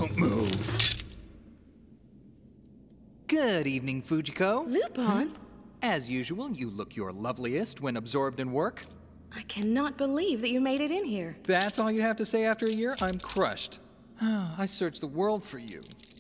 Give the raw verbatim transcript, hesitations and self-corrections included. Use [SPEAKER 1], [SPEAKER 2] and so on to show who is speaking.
[SPEAKER 1] Don't move. Good evening, Fujiko.
[SPEAKER 2] Lupin?
[SPEAKER 1] As usual, you look your loveliest when absorbed in work.
[SPEAKER 2] I cannot believe that you made it in here.
[SPEAKER 1] That's all you have to say after a year? I'm crushed. I searched the world for you.